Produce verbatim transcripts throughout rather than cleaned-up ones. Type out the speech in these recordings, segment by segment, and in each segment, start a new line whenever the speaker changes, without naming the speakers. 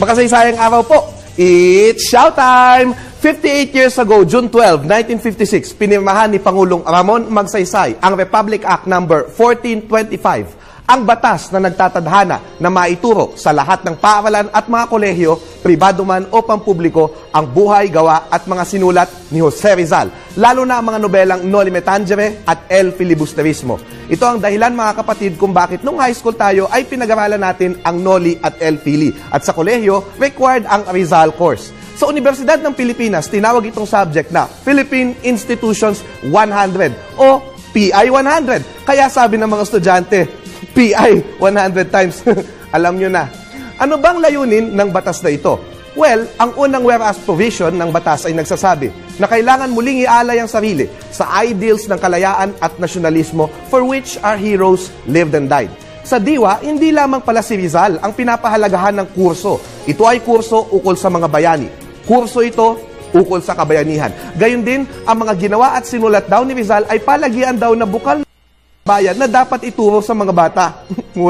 Makasaysayang araw po. It's Xiao time! fifty-eight years ago, June twelfth, nineteen fifty-six, pinirmahan ni Pangulong Ramon Magsaysay ang Republic Act number fourteen twenty-five, ang batas na nagtatadhana na maituro sa lahat ng paaralan at mga kolehiyo, pribado man o pampubliko, ang buhay, gawa at mga sinulat ni Jose Rizal, lalo na ang mga nobelang Noli Me Tangere at El Filibusterismo. Ito ang dahilan, mga kapatid, kung bakit nung high school tayo ay pinag-aralan natin ang Noli at El Fili, at sa kolehiyo, required ang Rizal course. Sa Universidad ng Pilipinas, tinawag itong subject na Philippine Institutions one hundred o P I one hundred. Kaya sabi ng mga estudyante, P I one hundred times. Alam nyo na. Ano bang layunin ng batas na ito? Well, ang unang whereas provision ng batas ay nagsasabi na kailangan muling ialay ang sarili sa ideals ng kalayaan at nasyonalismo for which our heroes lived and died. Sa diwa, hindi lamang pala si Rizal ang pinapahalagahan ng kurso. Ito ay kurso ukol sa mga bayani. Kurso ito ukol sa kabayanihan. Gayon din, ang mga ginawa at sinulat daw ni Rizal ay palagian daw na bukal bayan na dapat ituro sa mga bata.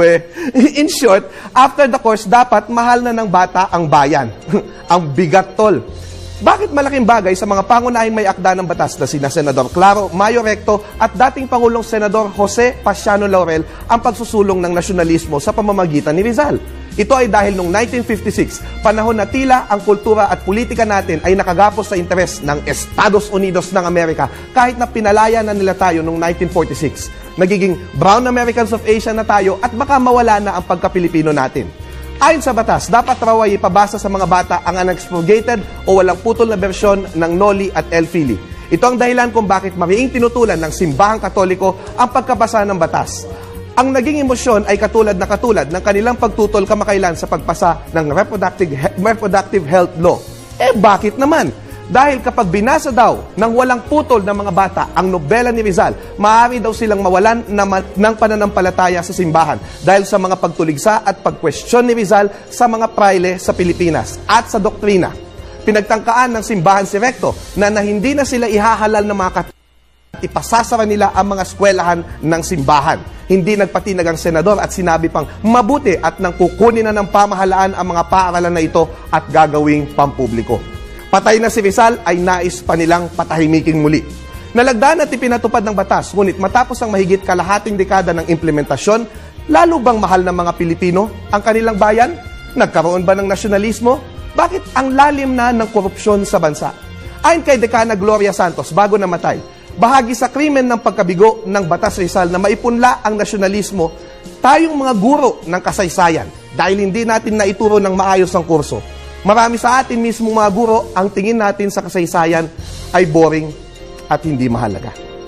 In short, after the course, dapat mahal na ng bata ang bayan. Ang bigat, tol. Bakit malaking bagay sa mga pangunahing may akda ng batas na sina Senador Claro Mayo Recto at dating Pangulong Senador Jose Pasiano Laurel ang pagsusulong ng nasyonalismo sa pamamagitan ni Rizal? Ito ay dahil noong nineteen fifty-six, panahon na tila ang kultura at politika natin ay nakagapos sa interes ng Estados Unidos ng Amerika kahit na pinalaya na nila tayo noong nineteen forty-six. Nagiging brown Americans of Asia na tayo at baka mawala na ang pagka-Pilipino natin. Ayon sa batas, dapat raw ay ipabasa sa mga bata ang unexpurgated o walang putol na bersyon ng Noli at El Fili. Ito ang dahilan kung bakit mariing tinutulan ng simbahang Katoliko ang pagkabasa ng batas. Ang naging emosyon ay katulad na katulad ng kanilang pagtutol kamakailan sa pagpasa ng reproductive, reproductive health law. Eh bakit naman? Dahil kapag binasa daw ng walang putol ng mga bata ang nobela ni Rizal, maaari daw silang mawalan ng pananampalataya sa simbahan dahil sa mga pagtuligsa at pagkwestiyon ni Rizal sa mga praile sa Pilipinas at sa doktrina. Pinagtangkaan ng simbahan si Recto na, na hindi na sila ihahalal ng mga Katoliko at ipasasara nila ang mga eskwelahan ng simbahan. Hindi nagpatinag ang senador at sinabi pang mabuti at nang kukunin na ng pamahalaan ang mga paaralan na ito at gagawing pampubliko. Patay na si Rizal ay nais pa nilang patahimiking muli. Nalagdaan at ipinatupad ng batas, ngunit matapos ang mahigit kalahating dekada ng implementasyon, lalo bang mahal ng mga Pilipino ang kanilang bayan? Nagkaroon ba ng nasyonalismo? Bakit ang lalim na ng korupsyon sa bansa? Ayon kay Dekana Gloria Santos, bago namatay, bahagi sa krimen ng pagkabigo ng Batas Rizal na maipunla ang nasyonalismo, tayong mga guro ng kasaysayan dahil hindi natin naituro ng maayos ang kurso. Marami sa atin mismo mga guro, ang tingin natin sa kasaysayan ay boring at hindi mahalaga.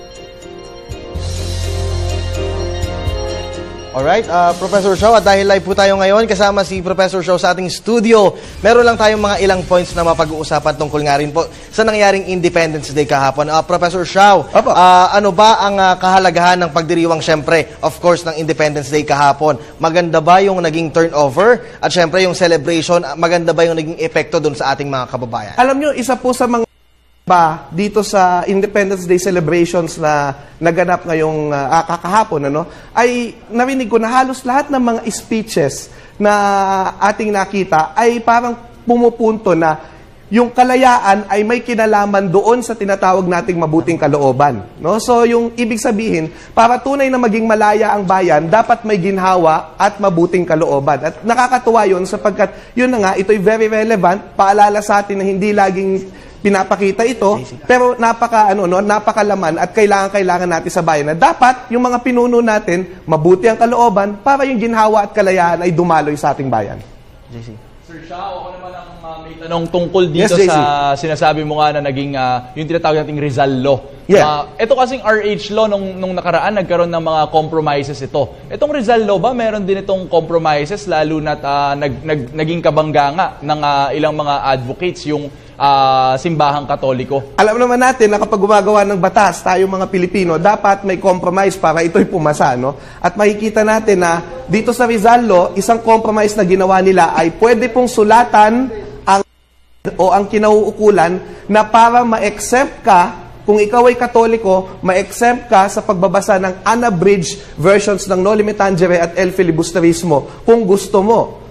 Alright, uh, Professor Xiao, at dahil live po tayo ngayon, kasama si Professor Xiao sa ating studio, meron lang tayong mga ilang points na mapag-uusapan tungkol nga rin po sa nangyaring Independence Day kahapon. Uh, Professor Xiao, uh, ano ba ang uh, kahalagahan ng pagdiriwang, syempre, of course, ng Independence Day kahapon? Maganda ba yung naging turnover? At syempre, yung celebration, maganda ba yung naging epekto dun sa ating mga kababayan?
Alam nyo, isa po sa mga ba dito sa Independence Day celebrations na naganap ngayong uh, kakahapon, ano, ay narinig ko na halos lahat ng mga speeches na ating nakita ay parang pumupunto na yung kalayaan ay may kinalaman doon sa tinatawag nating mabuting kalooban. No? So yung ibig sabihin, para tunay na maging malaya ang bayan, dapat may ginhawa at mabuting kalooban. At nakakatuwa yun sapagkat yun na nga, ito'y very relevant, paalala sa atin na hindi laging pinapakita ito, pero napaka ano no, napakalaman at kailangan-kailangan natin sa bayan na dapat yung mga pinuno natin mabuti ang kalooban para yung ginhawa at kalayaan ay dumaloy sa ating bayan.
J C. Sir Xiao, ako naman ang uh, may tanong tungkol dito yes, sa sinasabi mo nga na naging uh, yung tinatawag nating Rizal Law. Yeah. Uh, ito kasing R H Law nung, nung nakaraan, nagkaroon ng mga compromises ito. Itong Rizal Law ba, meron din itong compromises lalo na uh, nag, nag, naging kabangga nga ng uh, ilang mga advocates yung Uh, simbahang Katoliko.
Alam naman natin na kapag gumagawa ng batas, tayong mga Pilipino, dapat may compromise para ito'y pumasa. No? At makikita natin na dito sa Rizal Law, isang compromise na ginawa nila ay pwede pong sulatan ang o ang kinauukulan na para ma-exempt ka, kung ikaw ay Katoliko, ma-exempt ka sa pagbabasa ng unabridged versions ng Noli Me Tangere at El Filibusterismo kung gusto mo.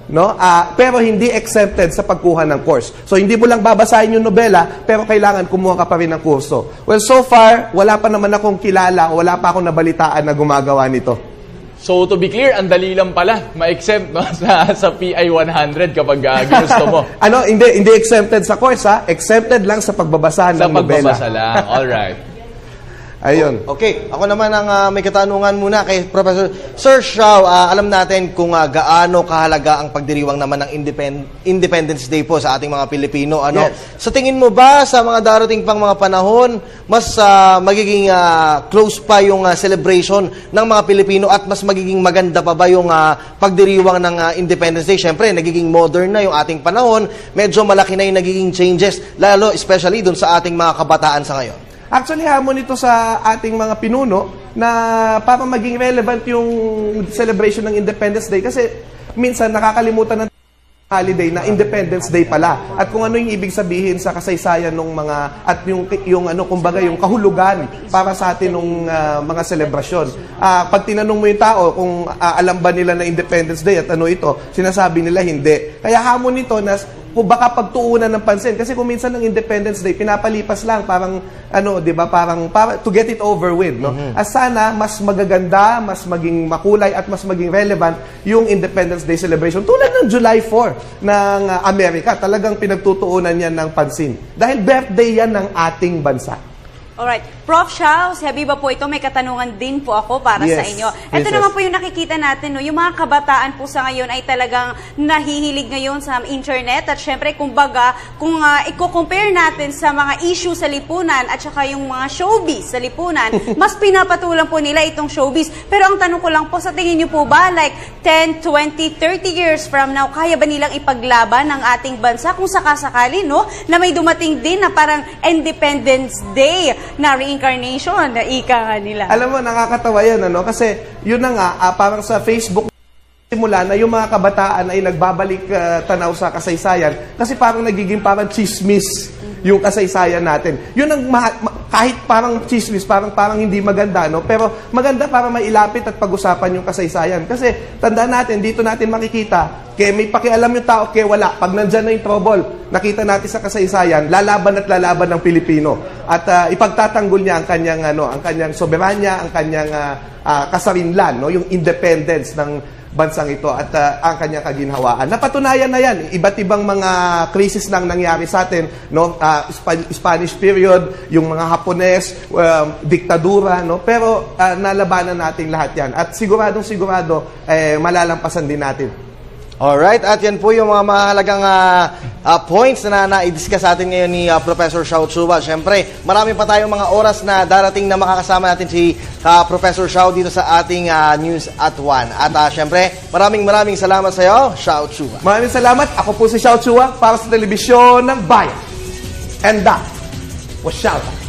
no? Ah, pero hindi exempted sa pagkuha ng course. So hindi mo lang babasahin yung nobela, pero kailangan kumuha ka pa rin ng kurso. Well, so far, wala pa naman akong kilala, wala pa akong nabalitaan na gumagawa nito.
So to be clear, ang dali lang pala ma-exempt no? sa, sa P I one hundred kapag uh, ginusto mo.
Ano, hindi hindi exempted sa course ha, exempted lang sa pagbabasa ng nobela.
Sa pagbabasa lang. All right.
Ayun.
Okay, ako naman ang uh, may katanungan muna kay Professor Sir Xiao. Uh, alam natin kung uh, gaano kahalaga ang pagdiriwang naman ng Independ Independence Day po sa ating mga Pilipino. Ano?
Yes.
Sa tingin mo ba sa mga darating pang mga panahon, mas uh, magiging uh, close pa yung uh, celebration ng mga Pilipino at mas magiging maganda pa ba yung uh, pagdiriwang ng uh, Independence Day? Siyempre, nagiging modern na yung ating panahon. Medyo malaki na yung nagiging changes, lalo especially dun sa ating mga kabataan sa ngayon.
Actually, hamon ito sa ating mga pinuno na para maging relevant yung celebration ng Independence Day kasi minsan nakakalimutan ng holiday na Independence Day pala at kung ano yung ibig sabihin sa kasaysayan ng mga at yung yung ano kumbaga yung kahulugan para sa atin ng uh, mga selebrasyon. Uh, pag tinanong mo yung tao kung uh, alam ba nila na Independence Day at ano ito, sinasabi nila hindi. Kaya hamon nito na kung baka pagtuunan ng pansin kasi kung minsan ng Independence Day pinapalipas lang parang ano 'di ba parang para, to get it over with no mm-hmm. As sana mas magaganda, mas maging makulay at mas maging relevant yung Independence Day celebration tulad ng July fourth ng uh, Amerika, talagang pinagtutuunan yan ng pansin dahil birthday yan ng ating bansa.
Alright. Prof Xiao, si Habiba po ito, may katanungan din po ako para
yes.
sa inyo. Ito
yes,
naman
yes.
po yung nakikita natin, no? Yung mga kabataan po sa ngayon ay talagang nahihilig ngayon sa internet at syempre, kumbaga, kung uh, i-compare natin sa mga issue sa lipunan at saka yung mga showbiz sa lipunan, mas pinapatulang po nila itong showbiz. Pero ang tanong ko lang po, sa tingin niyo po ba, like ten, twenty, thirty years from now, kaya ba nilang ipaglaban ng ating bansa kung sakasakali, no? Na may dumating din na parang Independence Day na reincarnation na ika nga nila.
Alam mo, nakakatawa yan, ano? Kasi yun na nga, uh, parang sa Facebook, simula na yung mga kabataan ay nagbabalik uh, tanaw sa kasaysayan kasi parang nagiging parang chismis yung kasaysayan natin. Yun ang kahit parang chismis, parang parang hindi maganda, no? Pero maganda para mailapit at pag-usapan yung kasaysayan. Kasi tandaan natin, dito natin makikita, kaya may pakialam yung tao, kaya wala. Pag nandyan na yung trouble, nakita natin sa kasaysayan, lalaban at lalaban ng Pilipino. At uh, ipagtatanggol niya ang kanyang ano, ang kanyang soberanya, ang kanyang uh, uh, kasarinlan, no? Yung independence ng bansang ito at uh, ang kanyang kaginhawaan. Napatunayan na yan. Iba't ibang mga krisis nang nangyari sa atin, no? Uh, Sp- Spanish period, yung mga Hapones, um, diktadura, no? Pero uh, nalabanan natin lahat yan. At siguradong sigurado, eh, malalampasan din natin.
Alright, at yan po yung mga mahalagang uh, uh, points na na-discuss natin ngayon ni uh, Professor Xiao Chuba. Siyempre, marami pa tayong mga oras na darating na makakasama natin si uh, Professor Xiao dito sa ating uh, News at one. At uh, siyempre, maraming maraming salamat sa iyo, Xiao Chuba.
Maraming salamat. Ako po si Xiao Chuba para sa Telebisyon ng Bayan. And that was Xiao.